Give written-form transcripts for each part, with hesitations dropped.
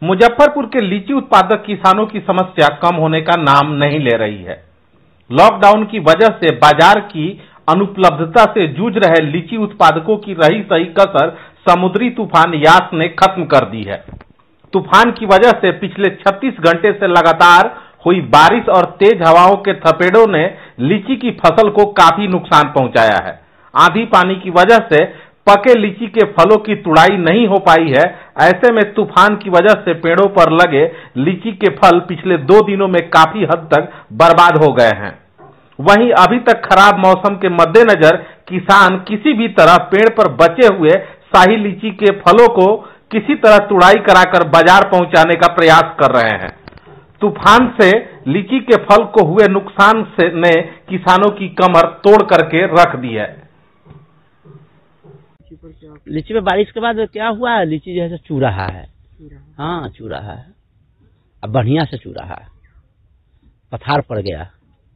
मुजफ्फरपुर के लीची उत्पादक किसानों की समस्या कम होने का नाम नहीं ले रही है। लॉकडाउन की वजह से बाजार की अनुपलब्धता से जूझ रहे लीची उत्पादकों की रही सही कसर समुद्री तूफान यास ने खत्म कर दी है। तूफान की वजह से पिछले 36 घंटे से लगातार हुई बारिश और तेज हवाओं के थपेड़ों ने लीची की फसल को काफी नुकसान पहुंचाया है। आंधी पानी की वजह से पके लीची के फलों की तुड़ाई नहीं हो पाई है। ऐसे में तूफान की वजह से पेड़ों पर लगे लीची के फल पिछले 2 दिनों में काफी हद तक बर्बाद हो गए हैं। वहीं अभी तक खराब मौसम के मद्देनजर किसान किसी भी तरह पेड़ पर बचे हुए शाही लीची के फलों को किसी तरह तुड़ाई कराकर बाजार पहुंचाने का प्रयास कर रहे हैं। तूफान से लीची के फल को हुए नुकसान से ने किसानों की कमर तोड़ करके रख दी है। लीची में बारिश के बाद क्या हुआ है, लीची जैसे चू रहा है। हाँ, चू रहा है, अब बढ़िया से चू रहा है, पथार पड़ गया।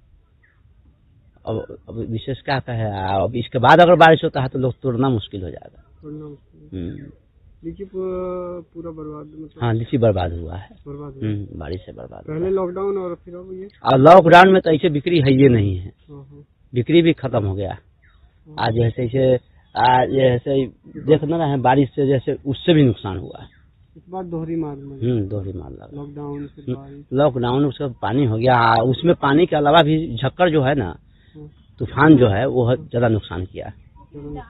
अब विशेष क्या कहे, अब इसके बाद अगर बारिश होता है तो लोग तोड़ना मुश्किल हो जाएगा। लीची पूरा बर्बाद, मतलब हाँ, लीची बर्बाद हुआ है, बारिश से बर्बाद। पहले लॉकडाउन और फिर अब ये, और लॉकडाउन में तो ऐसे बिक्री है ये नहीं है, बिक्री भी खत्म हो गया। आज जैसे देख ना रहे हैं, बारिश से जैसे उससे भी नुकसान हुआ है। इस बार दोहरी मार लगा लॉकडाउन, लॉकडाउन उसका पानी हो गया। उसमें पानी के अलावा भी झक्कर जो है ना, तूफान जो है वो ज्यादा नुकसान किया।